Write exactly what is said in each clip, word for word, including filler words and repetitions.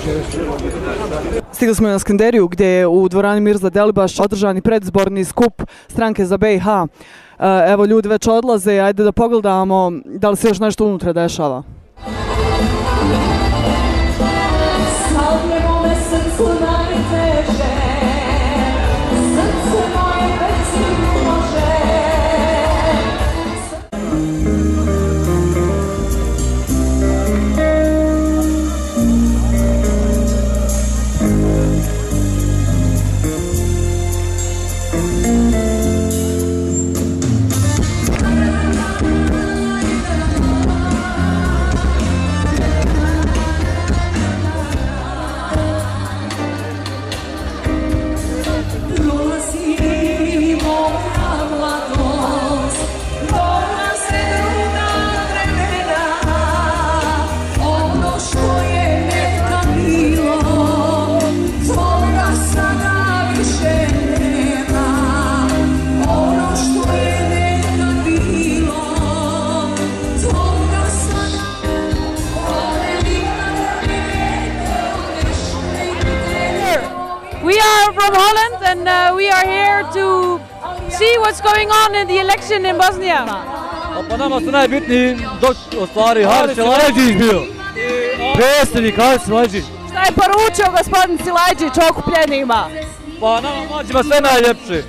Stigli smo na Skenderiju gdje je u dvorani Mirza Delibaš održani predizborni skup stranke za B i H. Evo ljudi već odlaze, ajde da pogledamo da li se još nešto unutra dešava. We are from Holland and uh, we are here to see what's going on in the election in Bosnia. Pa nama su najbitniji dok u stvari Haris Silajdžić bio. Predsjednik Haris Silajdžić. Šta je poručio gospodin Silajdžić okupljenima? Pa nama mlađima sve najljepše.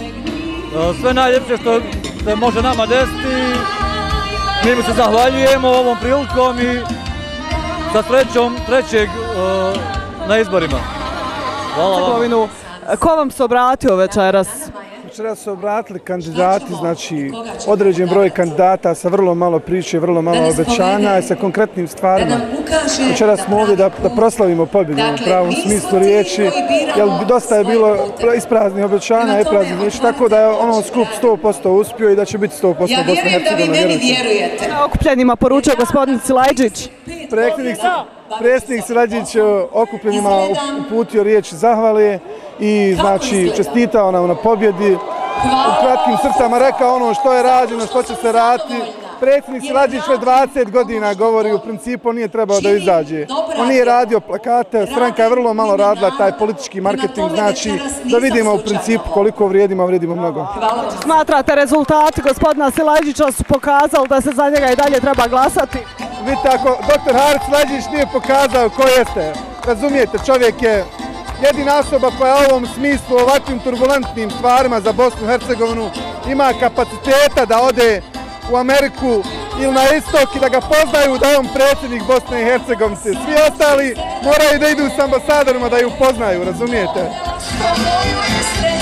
Sve najljepše što se može nama desiti. Mi mu se zahvaljujemo ovom prilikom i sa srećom trećeg na izborima. Hvala vam. Ko vam se obratio večeras? Večeras su obratili kandidati, znači određen broj kandidata sa vrlo malo priče, vrlo malo obećanja i sa konkretnim stvarima. Večeras smo ovdje da, da proslavimo pobjedu u pravom smislu riječi, jer dosta je bilo ispraznih obećanja, ispraznih riječi, tako da je ono skup sto posto uspio i da će biti sto posto Bosna i Hercegovina. Okupljenima poručio gospodin Silajdžić. Predsjednik Silajdžić okupljenima uputio riječ zahvale i znači čestitao nam na pobjedi. U kratkim crtama rekao ono što je rađeno, što će se raditi. Predsjednik Silajdžić već dvadeset godina govori, u principu on nije trebao da izađe. On nije radio plakate, stranka je vrlo malo radila taj politički marketing, znači da vidimo u principu koliko vrijedimo, vrijedimo mnogo. Smatrate rezultati gospodina Silajdžića su pokazali da se za njega i dalje treba glasati? Vidite, ako doktor Haris Silajdžić nije pokazao ko jeste, razumijete, čovjek je jedina osoba koja u ovom smislu, ovakvim turbulentnim stvarima za Bosnu i Hercegovinu ima kapaciteta da ode u Ameriku ili na istok i da ga poznaju da je on predsjednik Bosne i Hercegovine. Svi ostali moraju da idu s ambasadorima da ju upoznaju, razumijete?